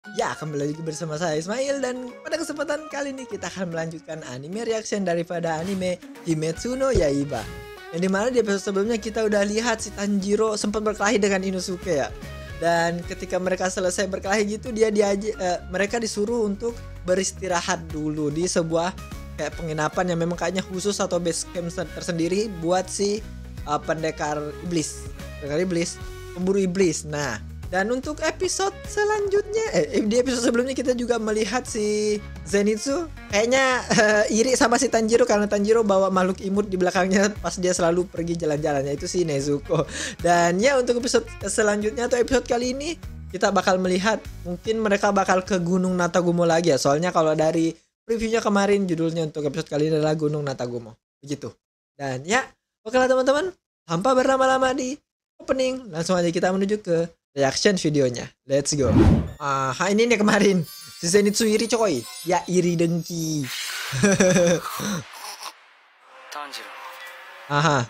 Ya, kembali lagi bersama saya Ismail, dan pada kesempatan kali ini kita akan melanjutkan anime reaction daripada anime Kimetsu no Yaiba. Yang dimana di episode sebelumnya kita udah lihat si Tanjiro sempat berkelahi dengan Inosuke ya. Dan ketika mereka selesai berkelahi gitu, mereka disuruh untuk beristirahat dulu di sebuah kayak penginapan yang memang kayaknya khusus atau base camp tersendiri buat si pendekar iblis, pemburu iblis. Nah, dan untuk episode selanjutnya, di episode sebelumnya kita juga melihat si Zenitsu kayaknya iri sama si Tanjiro karena Tanjiro bawa makhluk imut di belakangnya pas dia selalu pergi jalan-jalannya, itu si Nezuko. Dan ya, untuk episode selanjutnya atau episode kali ini kita bakal melihat mungkin mereka bakal ke Gunung Natagumo lagi ya. Soalnya kalau dari previewnya kemarin judulnya untuk episode kali ini adalah Gunung Natagumo. Begitu. Dan ya, oke lah teman-teman, tanpa berlama-lama di opening, langsung aja kita menuju ke reaction videonya. Let's go. Ini nih kemarin si Zenitsu iri coy. Ya iri dengki. Tanjiro. Aha.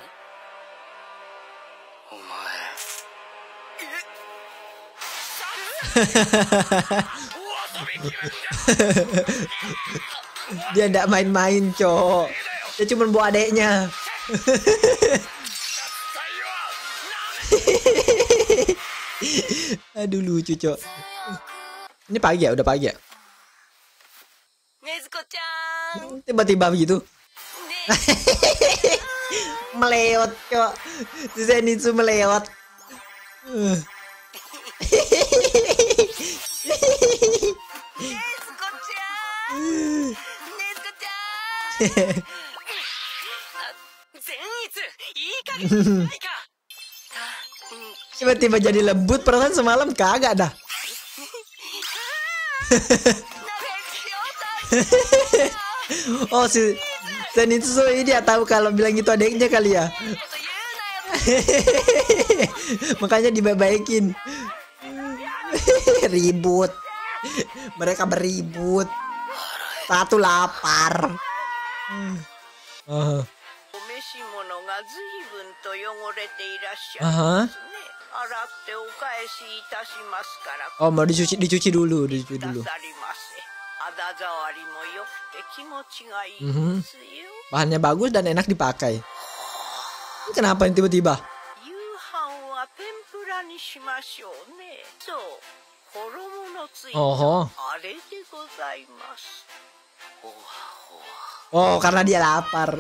Dia ndak main-main cok. Dia cuma bawa adeknya. Aduh lucu cok. Ini pagi ya, udah pagi ya. Nezuko-chan. Tiba-tiba begitu. Meleot cok. Si Zenitsu meleot. Nezuko-chan. Zenitsu, ii kage nai ka? Tiba-tiba jadi lembut, perasaan semalam kagak dah. Oh, si Zenitsu ini dia tahu kalau bilang itu adiknya kali ya. Makanya dibaikin. Ribut. Mereka beribut. Satu lapar. Oh, mau dicuci dulu. Bahannya bagus dan enak dipakai. Kenapa ini tiba-tiba? Oh, karena dia lapar.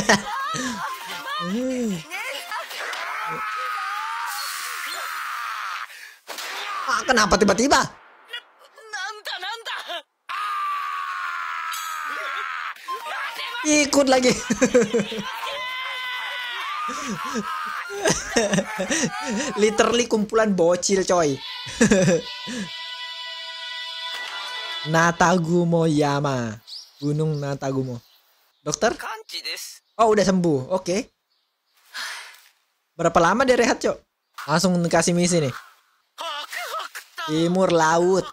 Kenapa tiba-tiba? Ikut lagi. Literally kumpulan bocil coy. Natagumo Yama, Gunung Natagumo. Dokter? Oh, udah sembuh. Oke. Berapa lama dia rehat, Cok? Langsung kasih misi nih. Timur laut.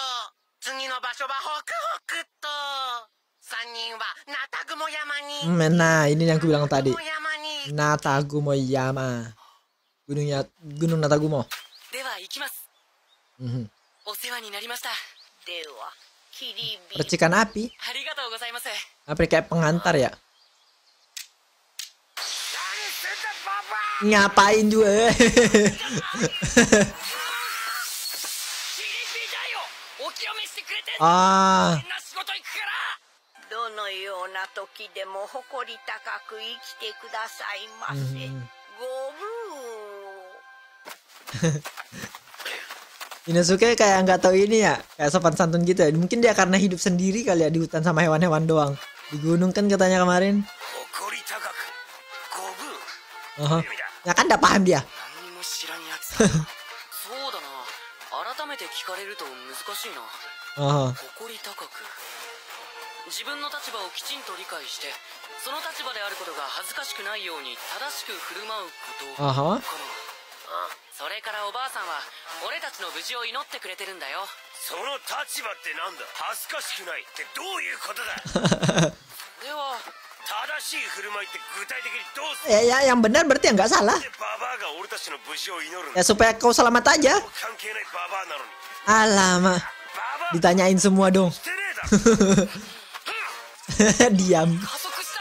Nah, ini yang aku bilang tadi. Natagumo Yama. Gunung Natagumo. Percikan api. Apa kayak pengantar ya? Ngapain juga? Inosuke kayak nggak tahu ini ya, kayak sopan santun gitu ya. Mungkin dia karena hidup sendiri kali ya di hutan sama hewan-hewan doang. Di gunung kan katanya kemarin. Ya kan udah paham dia. Ya, yang benar berarti nggak salah. Ya supaya kau selamat aja. Alamak. Ditanyain semua dong. してねえだ Diam. 加速した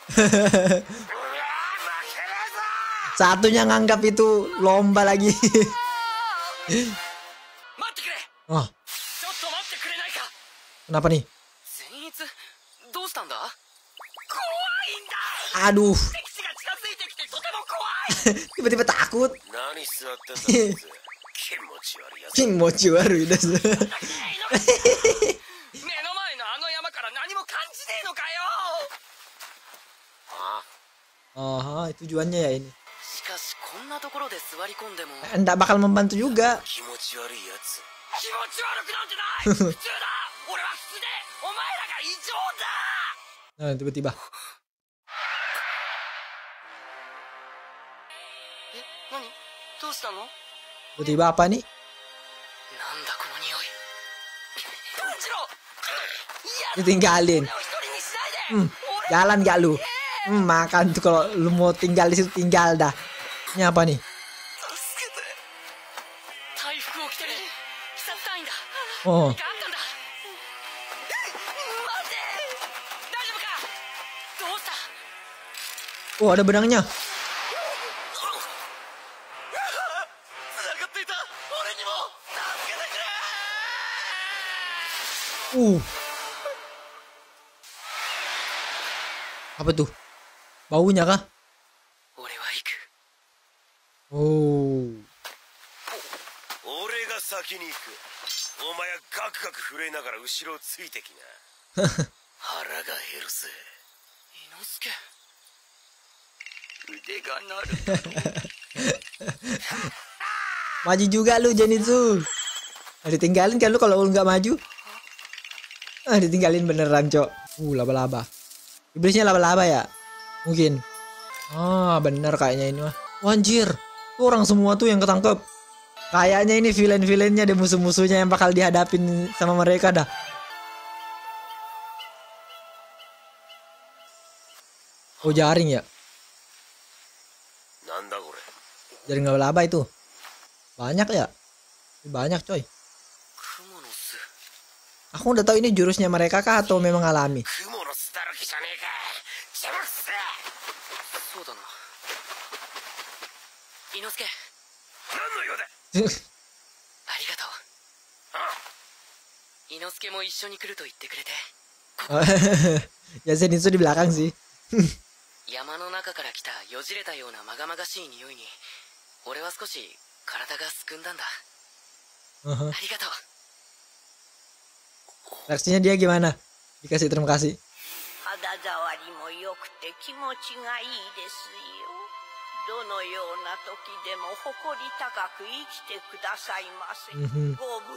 Satunya nganggap itu lomba lagi. 待ってくれ Oh, ちょっと待ってくれないか kenapa nih? 善逸どうしたんだ怖いんだ Aduh, 敵地が近づいてきてとても怖い tiba-tiba takut. 何座ってんだこいつ気持ち悪いやつ Kimochi warui desu. 目の前のあの山から何も感じねえのかよあ Oh, tujuannya ya ini. しかしこんなところで座り込んでも Nggak bakal membantu juga. 気持ち悪いやつ気持ち悪くなんてない普通だ俺は普通でお前らが異常だ Nah, tiba-tiba. え何どうしたの Tiba-tiba apa nih? なんだこの匂い炭治郎 Ditinggalin. 俺を一人にしないで Jalan gak lu? Makan tuh kalau lu mau tinggal di situ tinggal dah. Ini apa nih? 助けて回復を着てる視察隊員だ Oh, 何かあったんだ待て大丈夫かどうした oh ada benangnya. 繋がっていた俺にも助けてくれ Apa tuh? Baunya kah? 俺は行く Oh. 俺が先に行くお前はガクガク震えながら後ろをついてきな腹が減るぜ伊之助腕が鳴る Maju juga lu Zenitsu. Ditinggalin kan lu kalau lu nggak maju. Ditinggalin beneran, Cok. Laba-laba. Iblisnya laba-laba ya? Mungkin. Ah, bener kayaknya ini mah. Wanjir. Tuh orang semua tuh yang ketangkep. Kayaknya ini villain-villainnya deh, musuh-musuhnya yang bakal dihadapin sama mereka dah. Oh, jaring ya? なんだこれ Jaring laba-laba itu. Banyak ya? Banyak, coy. クモの巣 Aku udah tahu ini jurusnya mereka kah atau memang alami? 雲の巣だらけじゃねえか邪魔くせえそうだな伊之助何の用だありがとうあ伊之助も一緒に来ると言ってくれて Ya Zenitsu di belakang sih. 山の中から来たよじれたようなまがまがしい匂いに俺は少し体がすくんだんだありがとう Reaksinya dia gimana? Dikasih terima kasih. 肌触りも良くて気持ちがいいですよ。どのような時でも誇り高く生きてくださいませ。ごぶ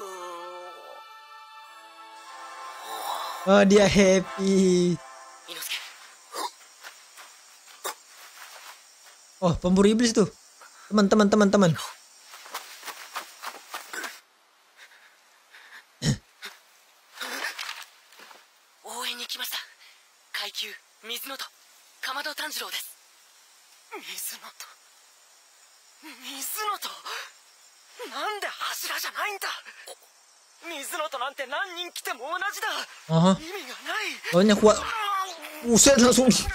んを。 Oh, dia happy. 伊之助 Oh, pemburu iblis tuh. Teman-teman. 応援に来ました階級水のとかまど炭治郎です水のとなんで柱じゃないんだ水のとなんて何人来ても同じだ Aha. 意味がない Lawannya kuat. Buset langsung. 意味の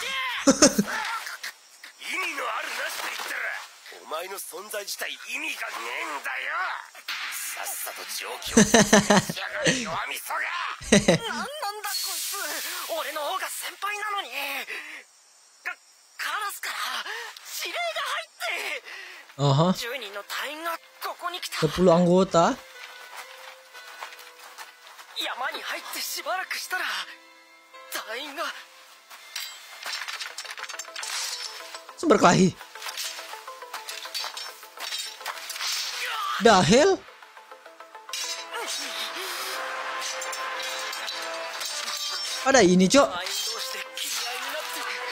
あるなしと言ったらお前の存在自体意味がねえんだよさっさと状況をしやがる弱みそがなんだこいつ俺の方が先輩なのにカラスから指令が Aha. 入って10人の隊員がここに来た 10 anggota. 山に入ってしばらくしたら隊員が Berkelahi. The hell? Ada ini, Cok. 隊員同士で切り合いになって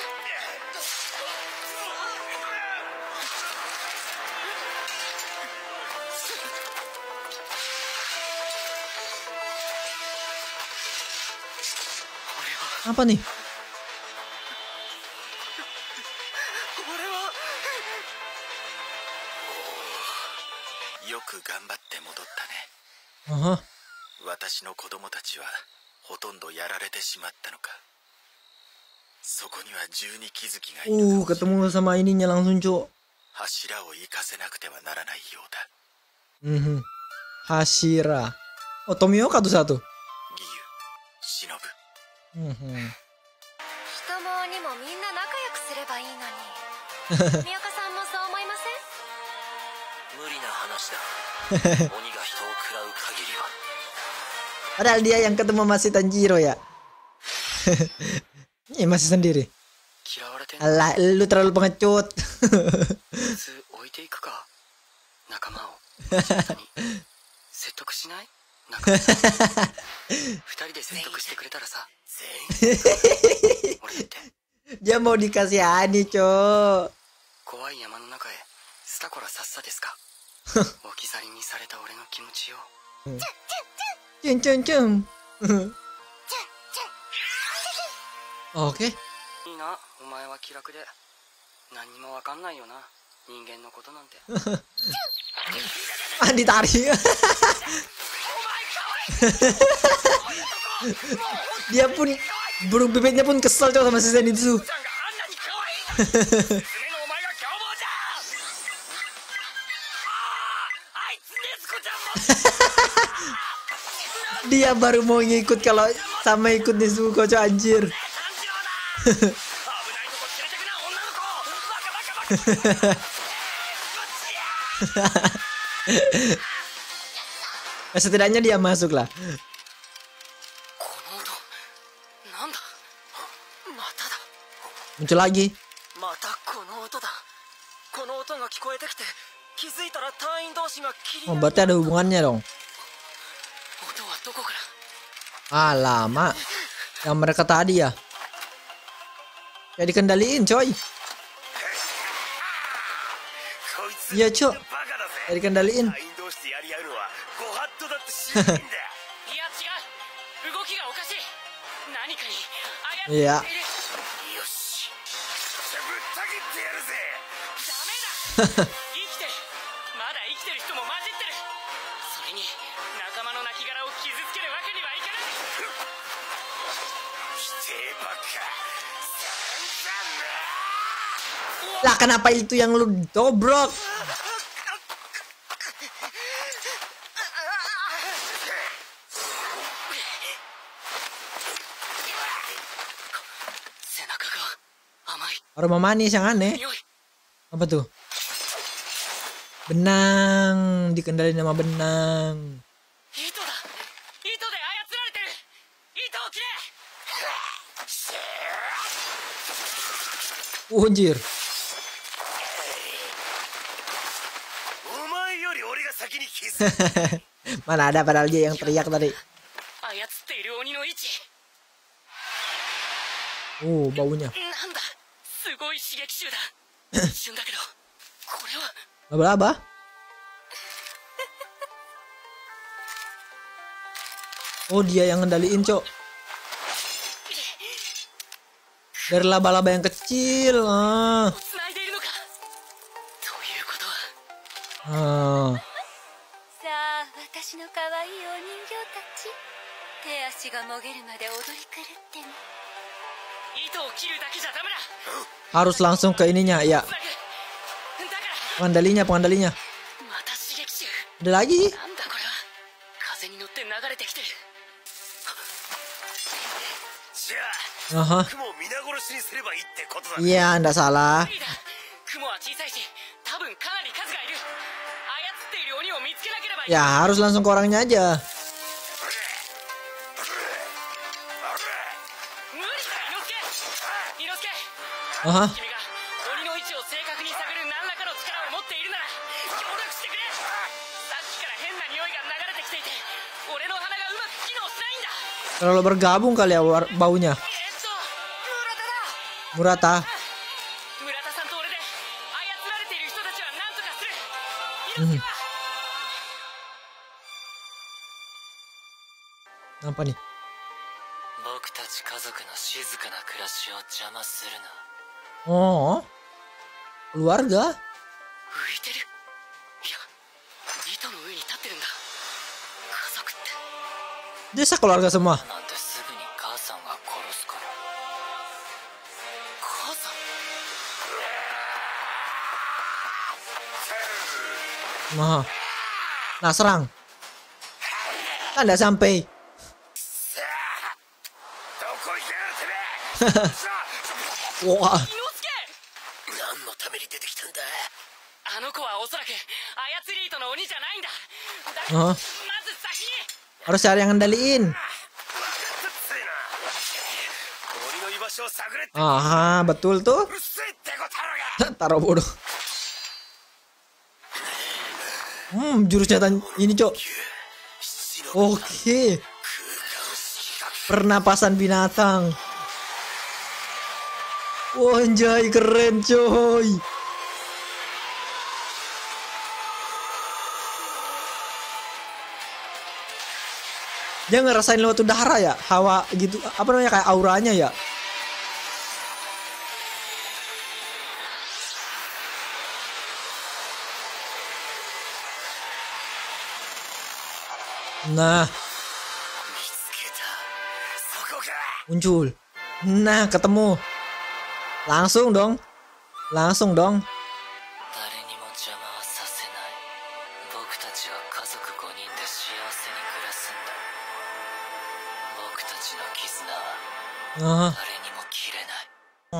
Apa nih? よく頑張って戻ったね Aha. 私の供たちはほとんどやられてしまったのか。そこには12気づきがいる。 ketemu sama ininya langsung, Cok. 柱を生かせなくてはならないようだ。 Hashira. Oh, Tomioka tuh satu. 義勇、忍。 人も鬼もみんな仲良くすればいいのに。宮岡さんもそう思いません？ 無理な話だ。鬼が人を食らう限りは。 Padahal dia yang ketemu masih Tanjiro ya. Ini masih sendiri. Alah, lu terlalu pengecut. 置いていくか、仲間を。説得しない？仲間。2人で説得してくれたらさ。 Dia mau dikasihani, Cok. 怖い山の中へスタコラさっさですか。置き去りにされた俺の気持ちを。 Cung. Oke. いいな、お前は気楽で何にもわかんないよな、人間のことなんて。 Ditarik. Dia pun burung pipitnya pun kesel, Cok, sama si Zenitsu. Dia baru mau ngikut kalau sama ikut Nezuko, Cok, anjir. Setidaknya dia masuk lah. Muncul lagi. Oh, berarti ada hubungannya dong. Ah, lama. Yang mereka tadi ya. Ya dikendaliin, coy. Iya, Cok. Ya dikendaliin. Iya. Lah, kenapa itu yang lu dobrok? Aroma manis yang aneh. Apa tuh? Benang, dikendaliin sama benang. Anjir. Mana ada, padahal dia yang teriak tadi. Baunya. Laba-laba. Oh, dia yang ngendaliin, Cok. Dari laba-laba yang kecil. Harus langsung ke ininya, ya. Pengandalinya. Ada lagi. Iya, anda salah. Ya, harus langsung ke orangnya aja. Terlalu bergabung kali ya baunya. Murata. Apa nih? Oh, keluarga. Bisa keluarga semua. なんてすぐに母さんが殺すから。母さん Nah, serang. Kan nggak sampai. どこ行きやがってめ Wah. 伊之助、何のために出てきたんだ。あの子はおそらく操り糸の鬼じゃないんだ。だま Oh, ず先に harus cari yang ngendaliin. ついな鬼の居場所を探れって Aha, betul tuh. うるせえってこたろが Taruh bodoh. Jurusnya ini, Cok. 七の Oke. 空間色覚 Pernapasan binatang. Wah, anjay, keren, coy. Dia ngerasain lewat udara ya, hawa gitu, apa namanya, kayak auranya ya. Nah, 見つけたそこか muncul. Nah, ketemu. Langsung dong. Langsung dong. 誰にも邪魔はさせない。僕たちは家族5人で幸せに暮らすんだ。僕たちの絆は Ah, 誰にも切れない。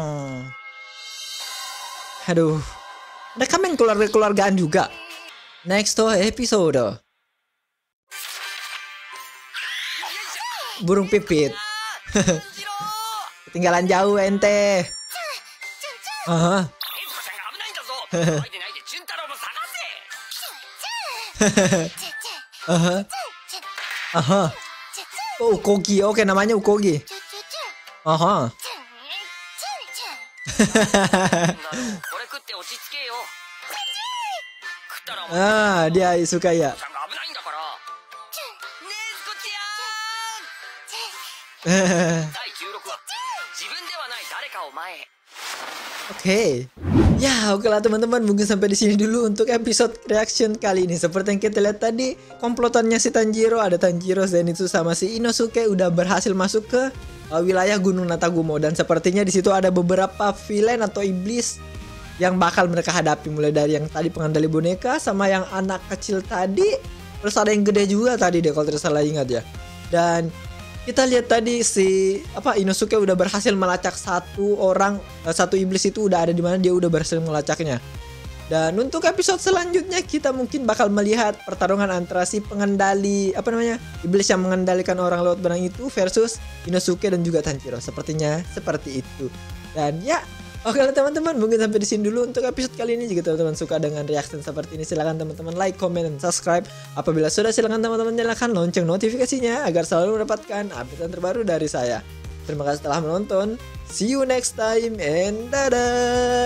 aduh. Ada kamen keluarga-keluargaan juga. Next episode. Burung pipit. Ketinggalan jauh ente. Aha. 禰豆子ちゃんが危ないんだぞ。騒いでないで純太郎も探せ。 Aha. Aha. Oh, Ukogi. Oke, namanya Ukogi. Aha. なんだろう、これ食って落ち着けよ。食ったらお前 Ah, dia suka ya. ちゃんが危ないんだから。ねえずこちゃん。第16話、自分ではない誰かを前へ。 Oke. Ya, oke lah teman-teman, mungkin sampai di sini dulu untuk episode reaction kali ini. Seperti yang kita lihat tadi, komplotannya si Tanjiro, ada Tanjiro, Zenitsu sama si Inosuke udah berhasil masuk ke wilayah Gunung Natagumo, dan sepertinya di situ ada beberapa villain atau iblis yang bakal mereka hadapi, mulai dari yang tadi pengendali boneka sama yang anak kecil tadi, terus ada yang gede juga tadi deh kalau tidak salah ingat ya. Dan kita lihat tadi si Inosuke udah berhasil melacak satu iblis itu udah ada di mana, dia udah berhasil melacaknya. Dan untuk episode selanjutnya kita mungkin bakal melihat pertarungan antara si pengendali iblis yang mengendalikan orang lewat benang itu versus Inosuke dan juga Tanjiro. Sepertinya seperti itu. Dan ya, oke lah teman-teman, mungkin sampai di sini dulu untuk episode kali ini. Jika teman-teman suka dengan reaction seperti ini, silahkan teman-teman like, comment, dan subscribe. Apabila sudah, silahkan teman-teman nyalakan lonceng notifikasinya agar selalu mendapatkan update terbaru dari saya. Terima kasih telah menonton. See you next time and dadah.